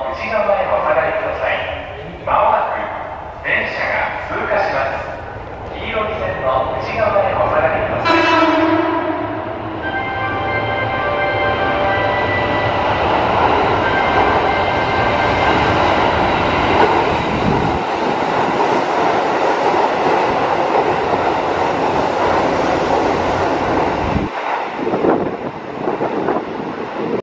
の内側へお下がりください。まもなく電車が通過します。黄色い線の内側へお下がりください。